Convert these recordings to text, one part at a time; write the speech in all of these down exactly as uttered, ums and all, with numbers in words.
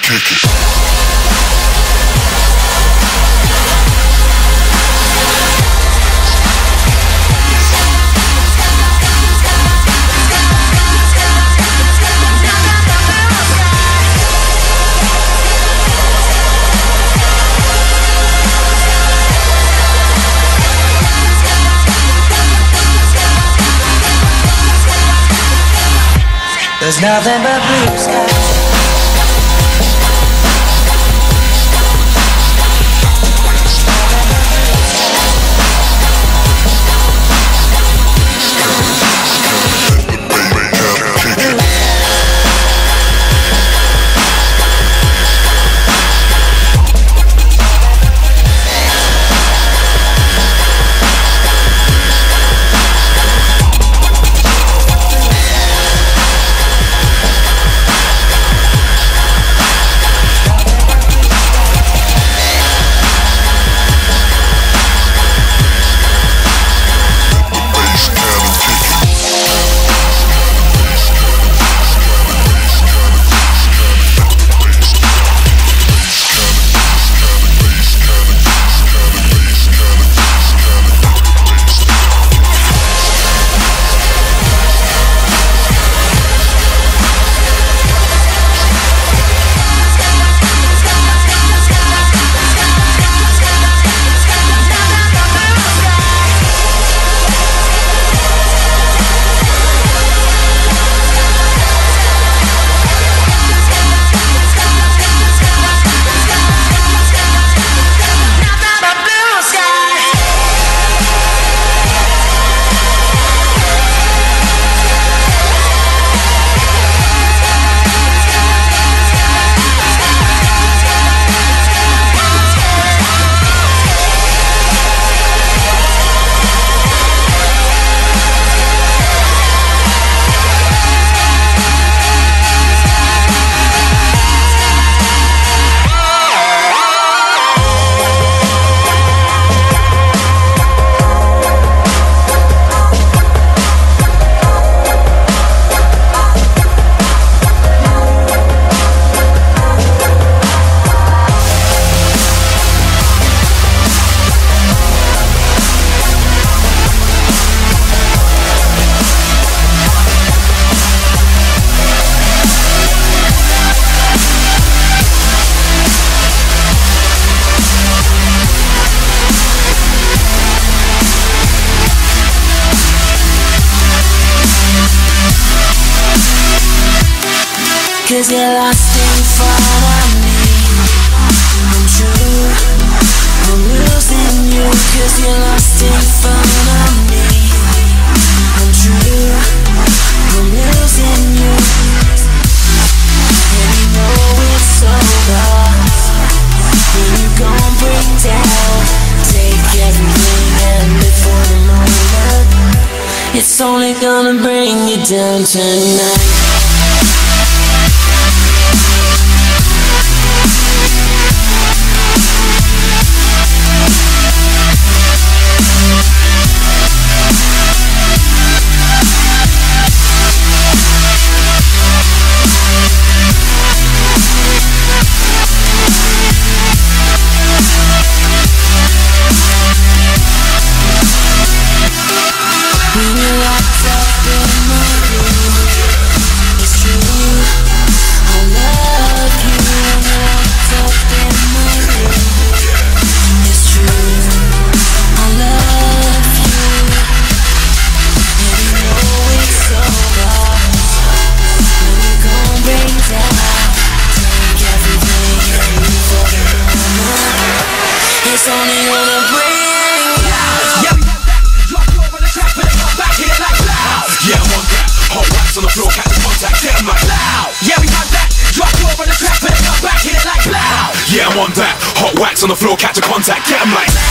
kick it. There's nothing but blue skies. Cause you're lost in front of me. I'm true, I'm losing you. Cause you're lost in front of me. I'm true, I'm losing you. And you know it's over when you gon' break down. Take everything and live for the moment. It's only gonna bring you down tonight. Yeah, I'm on that. Hot wax on the floor, catch a contact. Get 'em like.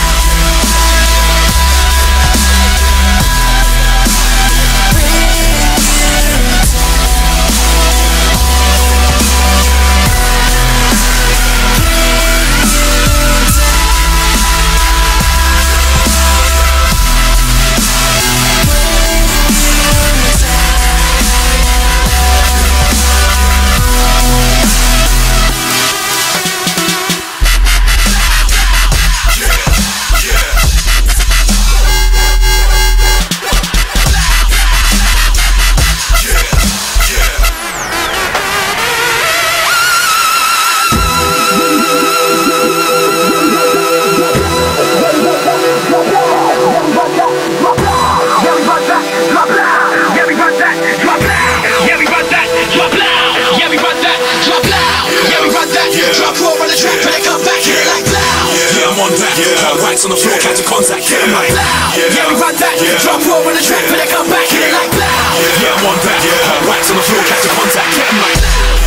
Yeah, hot wax on the floor, catch a contact. Get 'em like, Yeah, yeah, we run that. Yeah. Drop raw on the track, but they come back, hit it like blow. yeah, I'm on that. Yeah, hot wax on the floor, catch a contact. Get 'em like,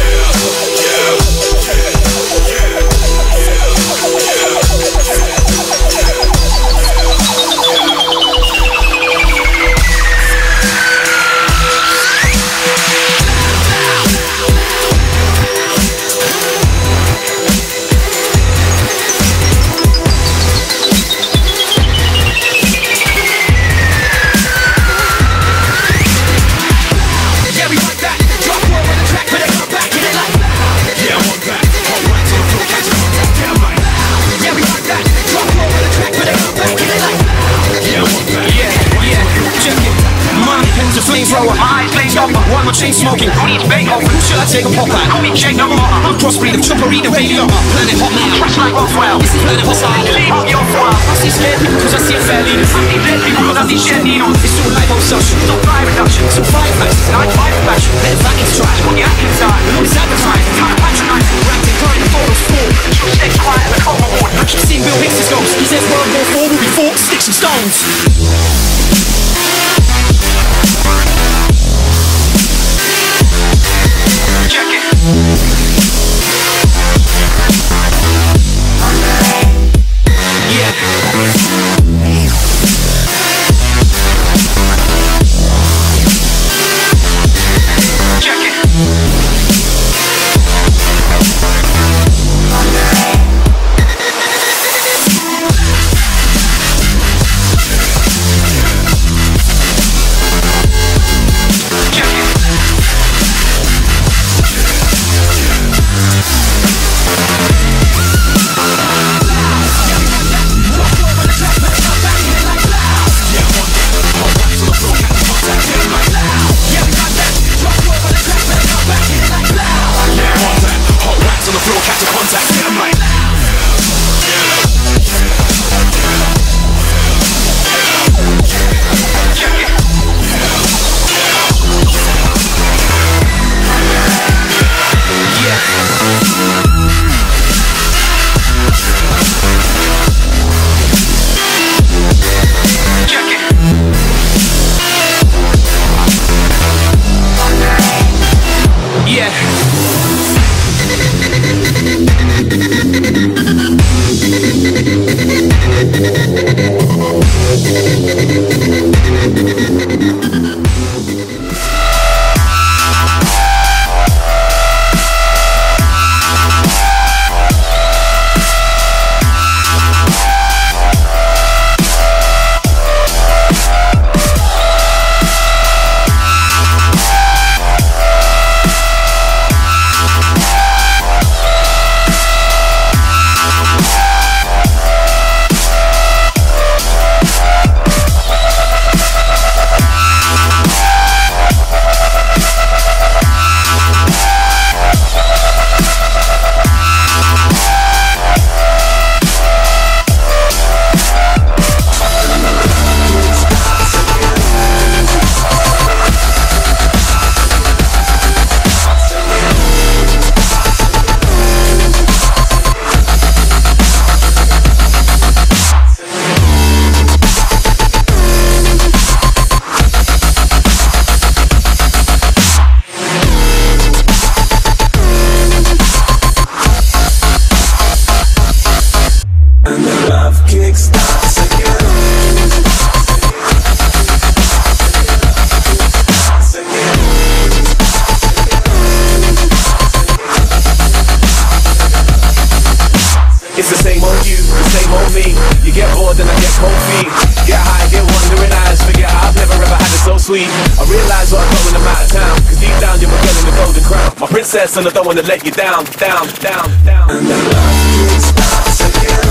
flamethrower, my blaze up, one more chain smoking. Who needs Beethoven? Who should I take a pop at? Who needs Jake number? I'm crossbreed of chopper, eat the radio. Planet hot man, fresh like Roswell. This is planet hostile. Leave on your swell. I see scared people cause I see a fair leader. I see dead people cause I see shed needles. It's all life obsession, not fire reduction. So five facts, nine five fashion. Better back is trash, what you acting inside. It's advertising, kind of patronizing. Rapping, throwing the photos full. Control stays quiet like a reward. I keep seeing Bill Hicks' ghost. He says World War Four will be forks, sticks and stones. Check it. Yeah. Check it. I realize what I'm going, I'm out of town. Cause deep down you're my girl in the golden crown. My princess and I don't wanna let you down, down, down, down. And the love starts again.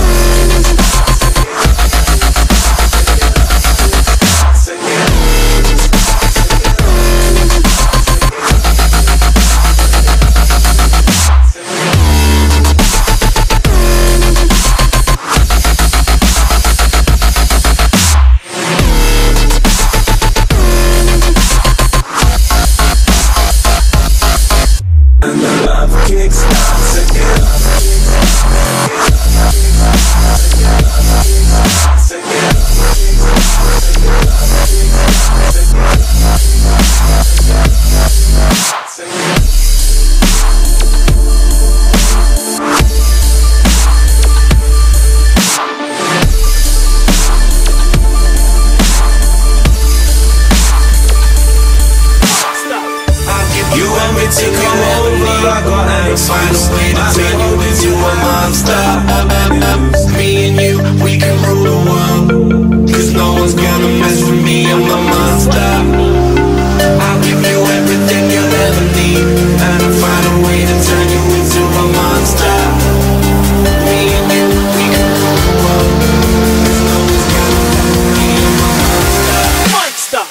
And the love kickstarts again. I'll turn you into a monster. Me and you, we can rule the world. Cause no one's gonna mess with me, I'm the monster. I'll give you everything you'll ever need, and I'll find a way to turn you into a monster. Me and you, we can rule the world. Cause no one's gonna mess with me, I'm a monster. Monster!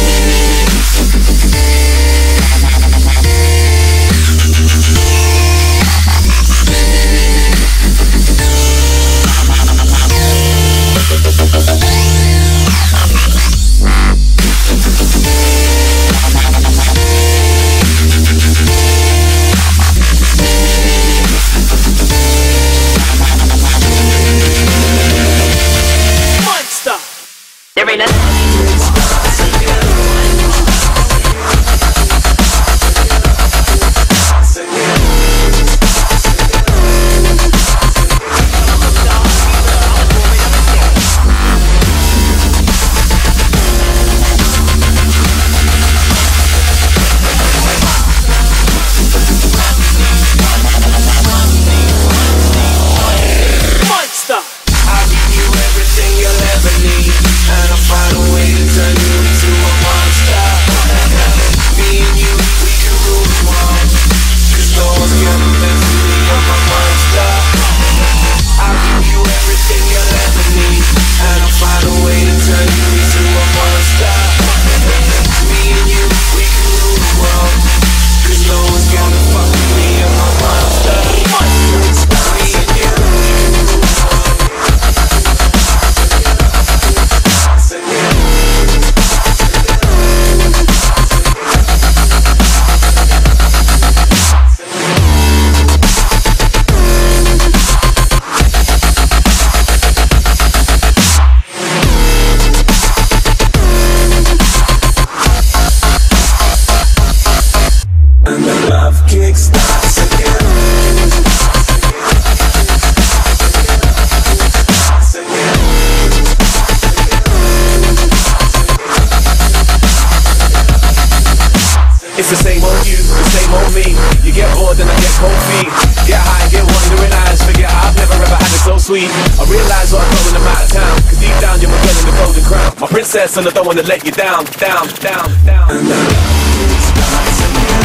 It's the same old you, the same old me. You get bored and I get cold feet. Get high, get wandering eyes. Forget I've never ever had it so sweet. I realize what I'm going, I'm out of town. Cause deep down you're getting the golden crown. My princess and I don't wanna let you down. Down, down, down, down.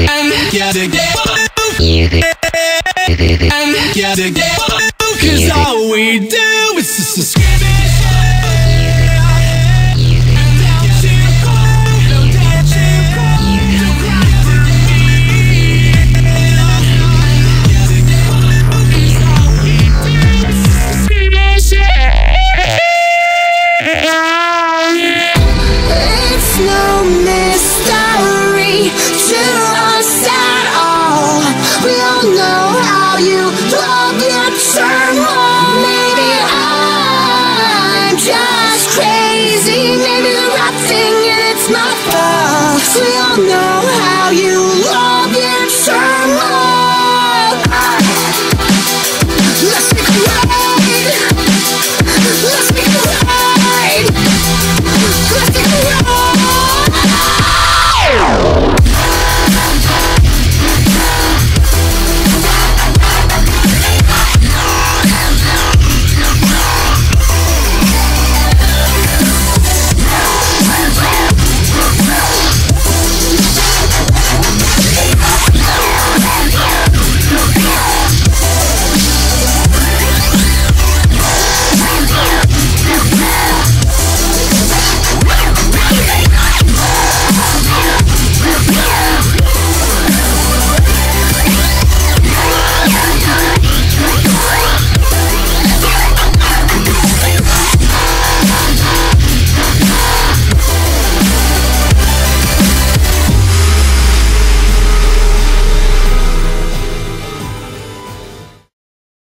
Cause all we do is just a skirmish. It's no mystery to us at all. We all know how you love your turmoil. Maybe I'm just crazy. Maybe the right thing and it's my fault. We all know